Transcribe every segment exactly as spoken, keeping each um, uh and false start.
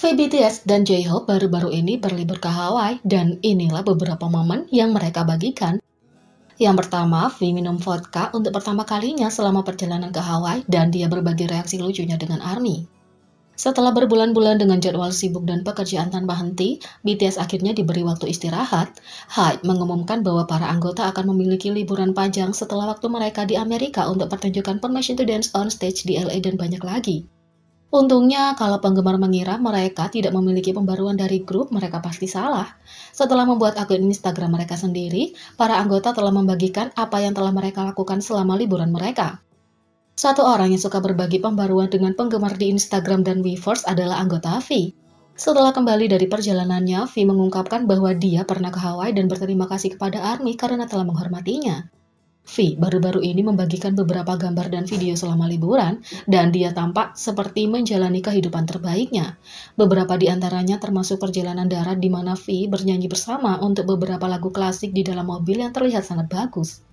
V B T S dan J-Hope baru-baru ini berlibur ke Hawaii dan inilah beberapa momen yang mereka bagikan. Yang pertama, V minum vodka untuk pertama kalinya selama perjalanan ke Hawaii dan dia berbagi reaksi lucunya dengan ARMY. Setelah berbulan-bulan dengan jadwal sibuk dan pekerjaan tanpa henti, B T S akhirnya diberi waktu istirahat. HYBE mengumumkan bahwa para anggota akan memiliki liburan panjang setelah waktu mereka di Amerika untuk pertunjukan Permission to Dance on Stage di L A dan banyak lagi. Untungnya, kalau penggemar mengira mereka tidak memiliki pembaruan dari grup, mereka pasti salah. Setelah membuat akun Instagram mereka sendiri, para anggota telah membagikan apa yang telah mereka lakukan selama liburan mereka. Satu orang yang suka berbagi pembaruan dengan penggemar di Instagram dan Weverse adalah anggota V. Setelah kembali dari perjalanannya, V mengungkapkan bahwa dia pernah ke Hawaii dan berterima kasih kepada ARMY karena telah menghormatinya. V baru-baru ini membagikan beberapa gambar dan video selama liburan, dan dia tampak seperti menjalani kehidupan terbaiknya. Beberapa di antaranya termasuk perjalanan darat di mana V bernyanyi bersama untuk beberapa lagu klasik di dalam mobil yang terlihat sangat bagus.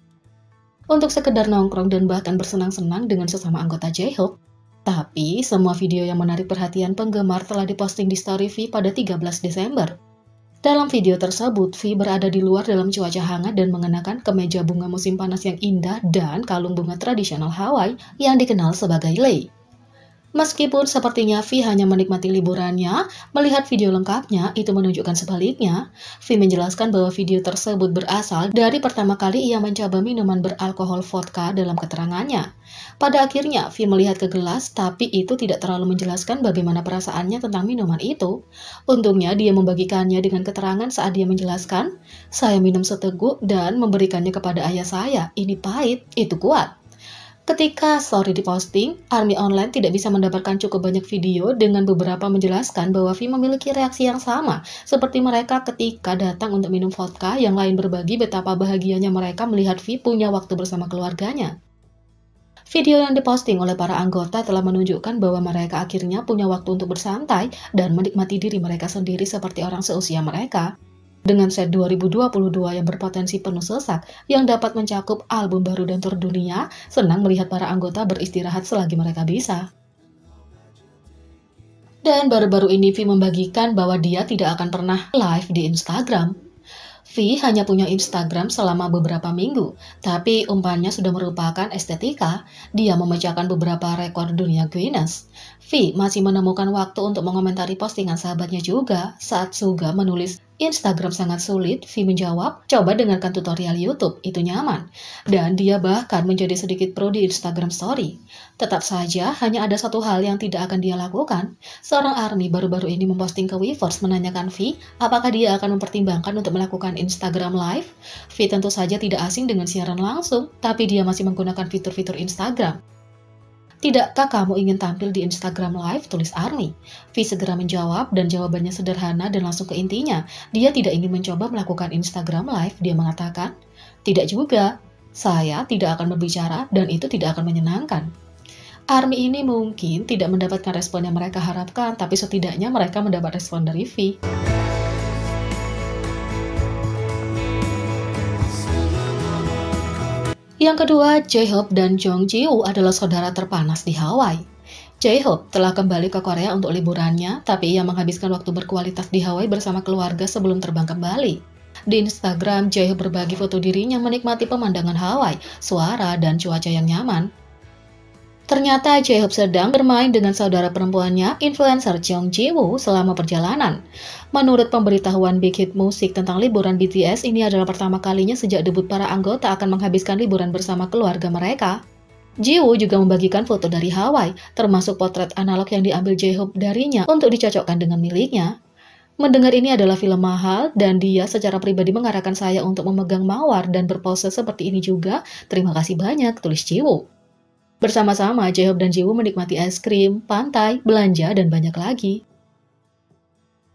Untuk sekedar nongkrong dan bahkan bersenang-senang dengan sesama anggota J-Hope. Tapi, semua video yang menarik perhatian penggemar telah diposting di story V pada tiga belas Desember. Dalam video tersebut, V berada di luar dalam cuaca hangat dan mengenakan kemeja bunga musim panas yang indah dan kalung bunga tradisional Hawaii yang dikenal sebagai lei. Meskipun sepertinya V hanya menikmati liburannya, melihat video lengkapnya itu menunjukkan sebaliknya. V menjelaskan bahwa video tersebut berasal dari pertama kali ia mencoba minuman beralkohol vodka dalam keterangannya. Pada akhirnya, V melihat ke gelas, tapi itu tidak terlalu menjelaskan bagaimana perasaannya tentang minuman itu. Untungnya, dia membagikannya dengan keterangan saat dia menjelaskan, "Saya minum seteguk dan memberikannya kepada ayah saya. Ini pahit, itu kuat." Ketika story diposting, ARMY Online tidak bisa mendapatkan cukup banyak video dengan beberapa menjelaskan bahwa V memiliki reaksi yang sama seperti mereka ketika datang untuk minum vodka. Yang lain berbagi betapa bahagianya mereka melihat V punya waktu bersama keluarganya. Video yang diposting oleh para anggota telah menunjukkan bahwa mereka akhirnya punya waktu untuk bersantai dan menikmati diri mereka sendiri seperti orang seusia mereka. Dengan set dua ribu dua puluh dua yang berpotensi penuh sesak, yang dapat mencakup album baru dan tur dunia, senang melihat para anggota beristirahat selagi mereka bisa. Dan baru-baru ini V membagikan bahwa dia tidak akan pernah live di Instagram. V hanya punya Instagram selama beberapa minggu, tapi umpannya sudah merupakan estetika. Dia memecahkan beberapa rekor dunia Guinness. V masih menemukan waktu untuk mengomentari postingan sahabatnya juga. Saat Suga menulis, "Instagram sangat sulit," V menjawab, "Coba dengarkan tutorial YouTube, itu nyaman." Dan dia bahkan menjadi sedikit pro di Instagram Story. Tetap saja, hanya ada satu hal yang tidak akan dia lakukan. Seorang ARMY baru-baru ini memposting ke Weverse menanyakan V, apakah dia akan mempertimbangkan untuk melakukan Instagram Live. V tentu saja tidak asing dengan siaran langsung, tapi dia masih menggunakan fitur-fitur Instagram. "Tidakkah kamu ingin tampil di Instagram Live?" tulis ARMY. V segera menjawab dan jawabannya sederhana dan langsung ke intinya. Dia tidak ingin mencoba melakukan Instagram Live. Dia mengatakan, "Tidak juga. Saya tidak akan berbicara dan itu tidak akan menyenangkan." ARMY ini mungkin tidak mendapatkan respon yang mereka harapkan, tapi setidaknya mereka mendapat respon dari V. Yang kedua, J-Hope dan Jong Ji-woo adalah saudara terpanas di Hawaii. J-Hope telah kembali ke Korea untuk liburannya, tapi ia menghabiskan waktu berkualitas di Hawaii bersama keluarga sebelum terbang kembali. Di Instagram, J-Hope berbagi foto dirinya menikmati pemandangan Hawaii, suara, dan cuaca yang nyaman. Ternyata J-Hope sedang bermain dengan saudara perempuannya, influencer Jong Ji-woo, selama perjalanan. Menurut pemberitahuan Big Hit Music tentang liburan B T S, ini adalah pertama kalinya sejak debut para anggota akan menghabiskan liburan bersama keluarga mereka. Ji-woo juga membagikan foto dari Hawaii, termasuk potret analog yang diambil J-Hope darinya untuk dicocokkan dengan miliknya. "Mendengar ini adalah film mahal, dan dia secara pribadi mengarahkan saya untuk memegang mawar dan berpose seperti ini juga. Terima kasih banyak," tulis Ji-woo. Bersama-sama, J-Hope dan Ji-woo menikmati es krim, pantai, belanja, dan banyak lagi.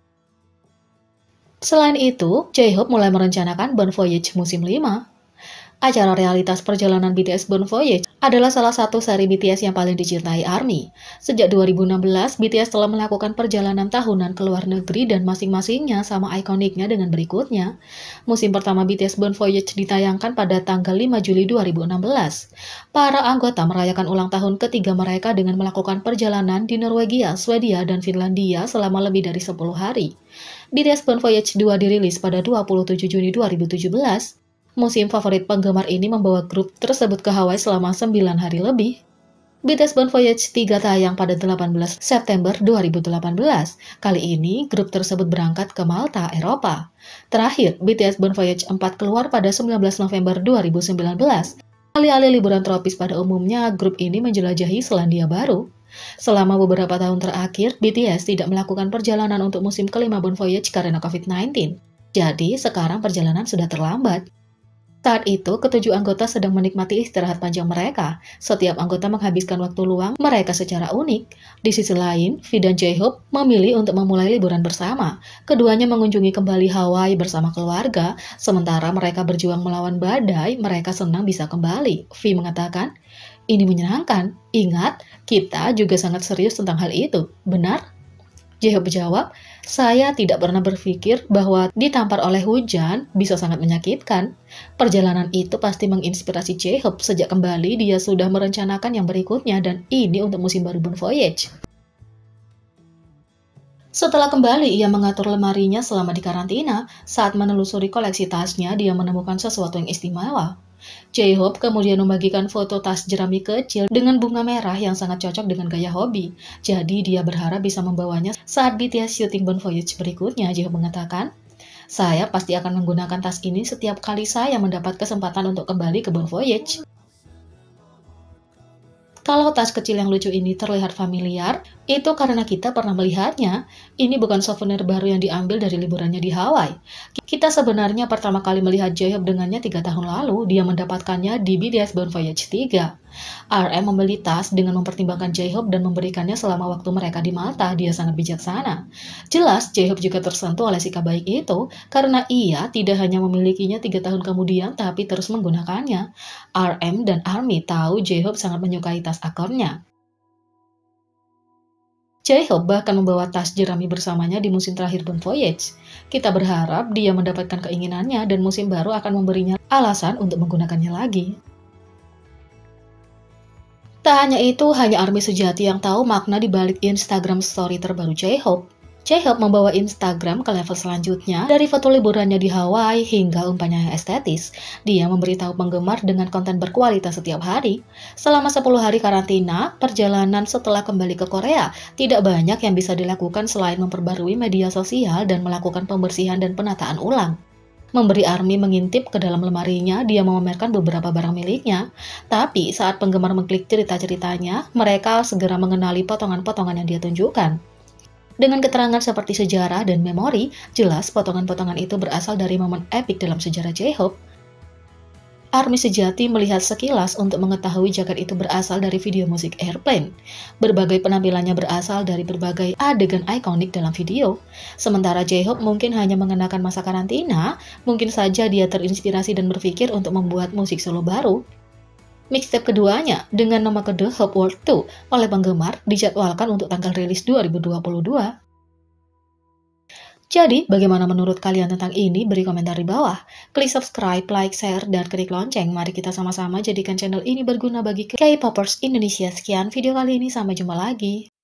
Selain itu, J-Hope mulai merencanakan Bon Voyage musim lima. Acara realitas perjalanan B T S Born Voyage adalah salah satu seri B T S yang paling dicintai ARMY. Sejak dua ribu enam belas, B T S telah melakukan perjalanan tahunan ke luar negeri dan masing-masingnya sama ikoniknya dengan berikutnya. Musim pertama B T S Born Voyage ditayangkan pada tanggal lima Juli dua ribu enam belas. Para anggota merayakan ulang tahun ketiga mereka dengan melakukan perjalanan di Norwegia, Swedia, dan Finlandia selama lebih dari sepuluh hari. B T S Born Voyage dua dirilis pada dua puluh tujuh Juni dua ribu tujuh belas. Musim favorit penggemar ini membawa grup tersebut ke Hawaii selama sembilan hari lebih. B T S Born Voyage tiga tayang pada delapan belas September dua ribu delapan belas. Kali ini, grup tersebut berangkat ke Malta, Eropa. Terakhir, B T S Born Voyage empat keluar pada sembilan belas November dua ribu sembilan belas. Alih-alih liburan tropis pada umumnya, grup ini menjelajahi Selandia Baru. Selama beberapa tahun terakhir, B T S tidak melakukan perjalanan untuk musim kelima Born Voyage karena covid sembilan belas. Jadi, sekarang perjalanan sudah terlambat. Saat itu, ketujuh anggota sedang menikmati istirahat panjang mereka. Setiap anggota menghabiskan waktu luang mereka secara unik. Di sisi lain, V dan J-Hope memilih untuk memulai liburan bersama. Keduanya mengunjungi kembali Hawaii bersama keluarga. Sementara mereka berjuang melawan badai, mereka senang bisa kembali. V mengatakan, "Ini menyenangkan. Ingat, kita juga sangat serius tentang hal itu. Benar?" J-Hope jawab, "Saya tidak pernah berpikir bahwa ditampar oleh hujan bisa sangat menyakitkan." Perjalanan itu pasti menginspirasi J-Hope. Sejak kembali, dia sudah merencanakan yang berikutnya, dan ini untuk musim baru Born Voyage. Setelah kembali, ia mengatur lemarinya selama di karantina. Saat menelusuri koleksi tasnya, dia menemukan sesuatu yang istimewa. J-Hope kemudian membagikan foto tas jerami kecil dengan bunga merah yang sangat cocok dengan gaya hobi. Jadi dia berharap bisa membawanya saat B T S syuting Born Voyage berikutnya. J-Hope mengatakan, "Saya pasti akan menggunakan tas ini setiap kali saya mendapat kesempatan untuk kembali ke Born Voyage." Kalau tas kecil yang lucu ini terlihat familiar, itu karena kita pernah melihatnya. Ini bukan souvenir baru yang diambil dari liburannya di Hawaii. Kita sebenarnya pertama kali melihat J-Hope dengannya tiga tahun lalu. Dia mendapatkannya di B T S Born Voyage tiga. R M membeli tas dengan mempertimbangkan J-Hope dan memberikannya selama waktu mereka di Malta. Dia sangat bijaksana. Jelas, J-Hope juga tersentuh oleh sikap baik itu, karena ia tidak hanya memilikinya tiga tahun kemudian, tapi terus menggunakannya. R M dan ARMY tahu J-Hope sangat menyukai tas akornya. J-Hope bahkan membawa tas jerami bersamanya di musim terakhir Born Voyage. Kita berharap dia mendapatkan keinginannya dan musim baru akan memberinya alasan untuk menggunakannya lagi. Tak hanya itu, hanya ARMY sejati yang tahu makna di balik Instagram story terbaru J-Hope. J-Hope membawa Instagram ke level selanjutnya, dari foto liburannya di Hawaii hingga umpannya yang estetis. Dia memberitahu penggemar dengan konten berkualitas setiap hari. Selama sepuluh hari karantina, perjalanan setelah kembali ke Korea, tidak banyak yang bisa dilakukan selain memperbarui media sosial dan melakukan pembersihan dan penataan ulang. Memberi ARMY mengintip ke dalam lemarinya, dia memamerkan beberapa barang miliknya. Tapi saat penggemar mengklik cerita-ceritanya, mereka segera mengenali potongan-potongan yang dia tunjukkan. Dengan keterangan seperti sejarah dan memori, jelas potongan-potongan itu berasal dari momen epik dalam sejarah J-Hope. ARMY sejati melihat sekilas untuk mengetahui jaket itu berasal dari video musik Airplane. Berbagai penampilannya berasal dari berbagai adegan ikonik dalam video. Sementara J-Hope mungkin hanya mengenakan masa karantina, mungkin saja dia terinspirasi dan berpikir untuk membuat musik solo baru. Mixtape keduanya dengan nama The Hope World dua oleh penggemar dijadwalkan untuk tanggal rilis dua ribu dua puluh dua. Jadi, bagaimana menurut kalian tentang ini? Beri komentar di bawah. Klik subscribe, like, share, dan klik lonceng. Mari kita sama-sama jadikan channel ini berguna bagi K-popers Indonesia. Sekian video kali ini, sampai jumpa lagi.